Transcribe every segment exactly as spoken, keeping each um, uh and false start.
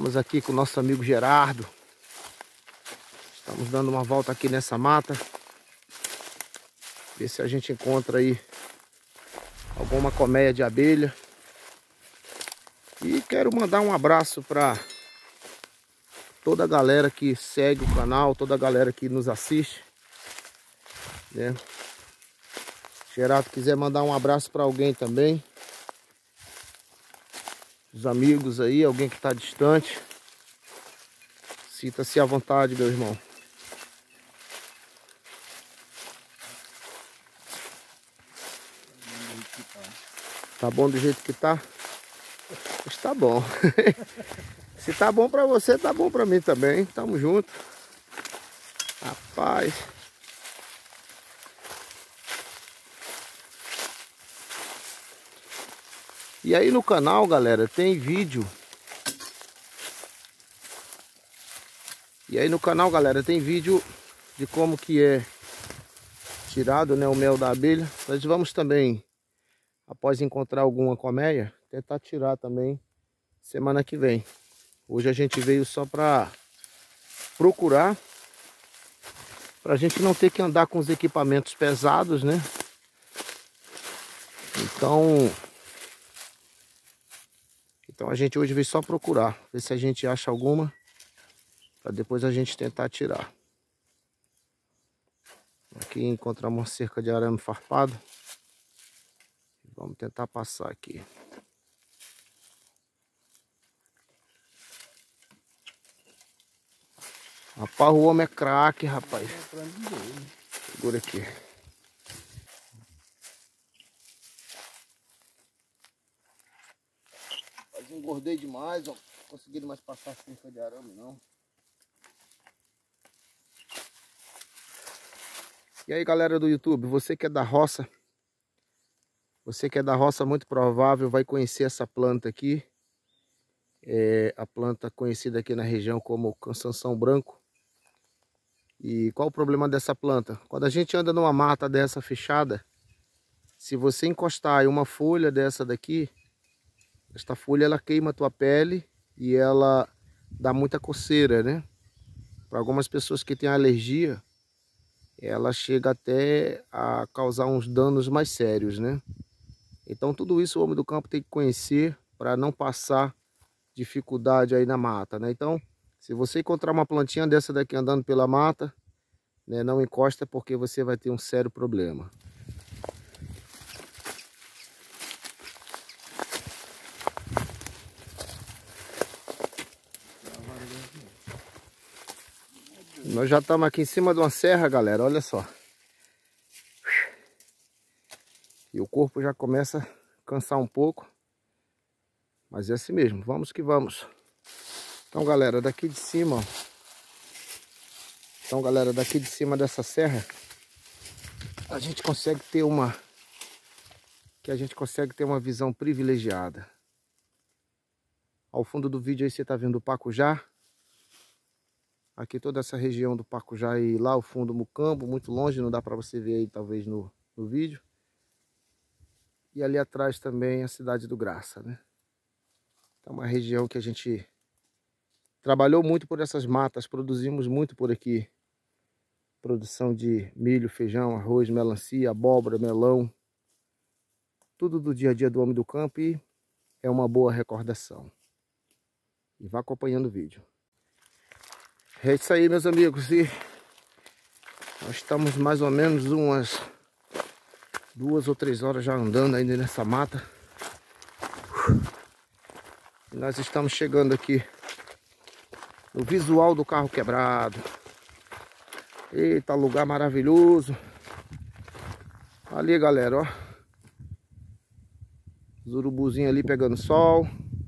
Estamos aqui com o nosso amigo Gerardo. Estamos dando uma volta aqui nessa mata. Ver se a gente encontra aí alguma colmeia de abelha. E quero mandar um abraço para toda a galera que segue o canal, toda a galera que nos assiste, né? Gerardo quiser mandar um abraço para alguém também, os amigos aí, alguém que está distante, sinta-se à vontade, meu irmão. Tá bom do jeito que tá? Está bom. Se tá bom pra você, tá bom pra mim também. Tamo junto. Rapaz. E aí no canal, galera, tem vídeo. E aí no canal, galera, tem vídeo de como que é tirado, né, o mel da abelha. Nós vamos também, após encontrar alguma colmeia, tentar tirar também semana que vem. Hoje a gente veio só para procurar, para a gente não ter que andar com os equipamentos pesados, né? Então, então a gente hoje veio só procurar, ver se a gente acha alguma, para depois a gente tentar tirar. Aqui encontramos uma cerca de arame farpado. Vamos tentar passar aqui. Rapaz, o homem é craque, rapaz. Segura aqui. Mas engordei demais, ó. Não consegui mais passar cerca de arame, não. E aí, galera do YouTube, você que é da roça, você que é da roça, muito provável vai conhecer essa planta aqui. É a planta conhecida aqui na região como cansanção branco. E qual o problema dessa planta? Quando a gente anda numa mata dessa fechada, se você encostar em uma folha dessa daqui, esta folha ela queima a tua pele e ela dá muita coceira, né? Para algumas pessoas que têm alergia, ela chega até a causar uns danos mais sérios, né? Então tudo isso o homem do campo tem que conhecer para não passar dificuldade aí na mata, né? Então, se você encontrar uma plantinha dessa daqui andando pela mata, né, não encosta porque você vai ter um sério problema. Nós já estamos aqui em cima de uma serra, galera, olha só. E o corpo já começa a cansar um pouco. Mas é assim mesmo, vamos que vamos. Então, galera, daqui de cima, ó. Então, galera, daqui de cima dessa serra, a gente consegue ter uma... que a gente consegue ter uma visão privilegiada. Ao fundo do vídeo aí você tá vendo o Pacujá. Aqui toda essa região do Pacujá e lá ao fundo Mucambo, muito longe, não dá para você ver aí talvez no, no vídeo. E ali atrás também a cidade do Graça, né? É uma região que a gente trabalhou muito por essas matas, produzimos muito por aqui. Produção de milho, feijão, arroz, melancia, abóbora, melão. Tudo do dia a dia do homem do campo e é uma boa recordação. E vá acompanhando o vídeo. É isso aí, meus amigos. E nós estamos mais ou menos umas duas ou três horas já andando ainda nessa mata. E nós estamos chegando aqui no visual do Carro Quebrado. Eita, lugar maravilhoso. Ali, galera, ó. Os urubuzinhos ali pegando sol.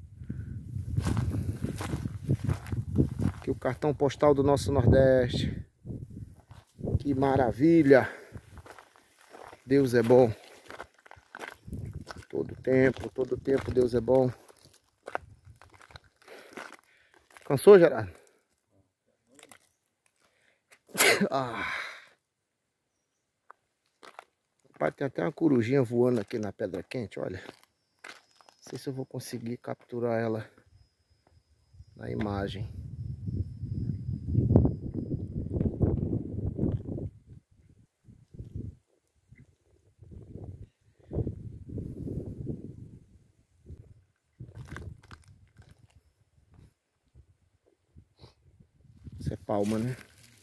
Aqui o cartão postal do nosso Nordeste. Que maravilha. Deus é bom. Todo tempo, todo tempo Deus é bom. Cansou, Gerardo? Ah. Pai, tem até uma corujinha voando aqui na pedra quente, olha. Não sei se eu vou conseguir capturar ela na imagem. Isso é palma, né?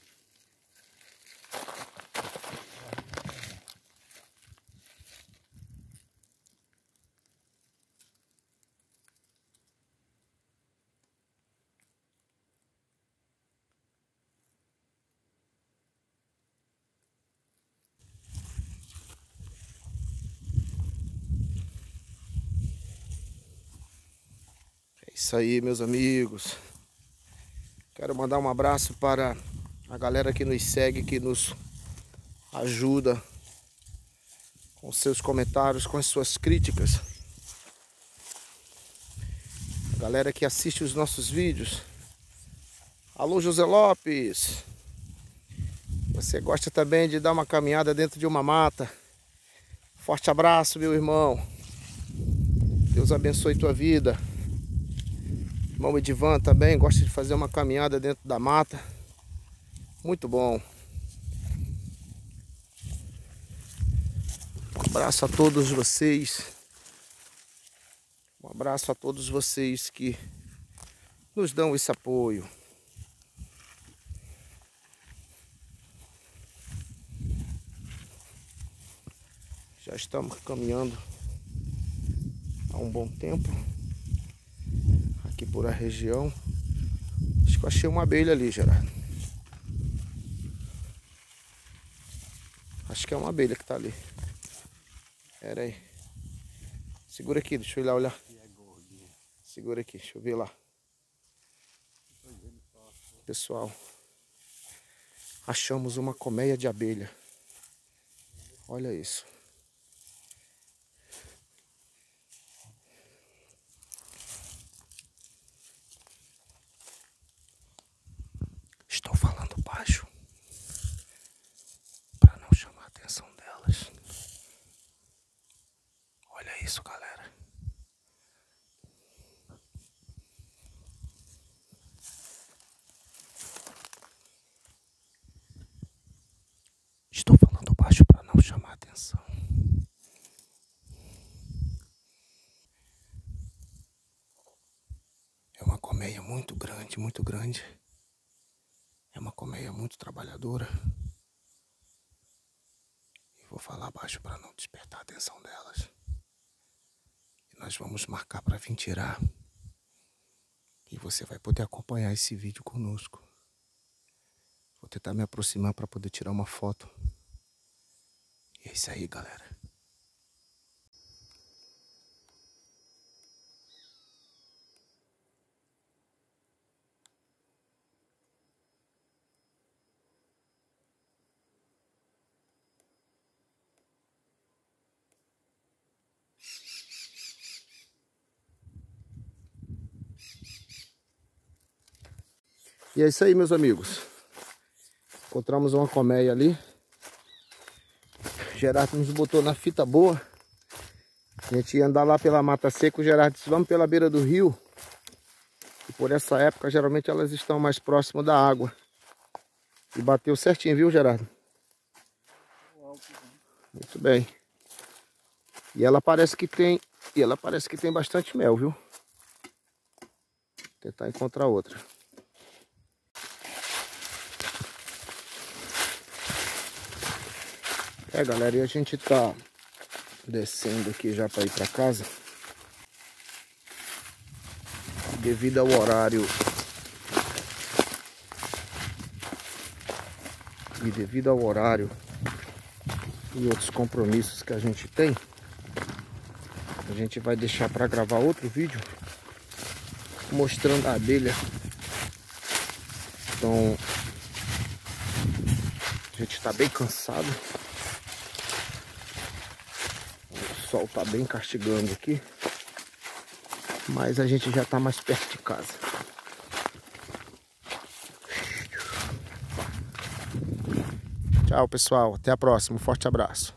É isso aí, meus amigos. Quero mandar um abraço para a galera que nos segue, que nos ajuda com seus comentários, com as suas críticas. A galera que assiste os nossos vídeos. Alô, José Lopes. Você gosta também de dar uma caminhada dentro de uma mata? Forte abraço, meu irmão. Deus abençoe tua vida. Irmão Edivan também gosta de fazer uma caminhada dentro da mata. Muito bom. Um abraço a todos vocês. Um abraço a todos vocês que nos dão esse apoio. Já estamos caminhando há um bom tempo aqui por a região. Acho que eu achei uma abelha ali, Gerardo. Acho que é uma abelha que tá ali. Pera aí. Segura aqui, deixa eu ir lá olhar. Segura aqui, deixa eu ver lá. Pessoal, achamos uma colmeia de abelha. Olha isso. Estou falando baixo para não chamar a atenção delas. Olha isso, galera. Estou falando baixo para não chamar a atenção. É uma colmeia muito grande, muito grande. É uma colmeia muito trabalhadora. E vou falar baixo para não despertar a atenção delas. E nós vamos marcar para vir tirar. E você vai poder acompanhar esse vídeo conosco. Vou tentar me aproximar para poder tirar uma foto. E é isso aí, galera. E é isso aí, meus amigos. Encontramos uma colmeia ali. O Gerardo nos botou na fita boa. A gente ia andar lá pela mata seca. O Gerardo disse, vamos pela beira do rio. E por essa época, geralmente elas estão mais próximas da água. E bateu certinho, viu, Gerardo? Muito bem. E ela parece que tem... E ela parece que tem bastante mel, viu? Vou tentar encontrar outra. É, galera, e a gente tá descendo aqui já para ir para casa. Devido ao horário e devido ao horário e outros compromissos que a gente tem, a gente vai deixar para gravar outro vídeo mostrando a abelha. Então a gente tá bem cansado. O sol tá bem castigando aqui, mas a gente já tá mais perto de casa. Tchau, pessoal. Até a próxima. Um forte abraço.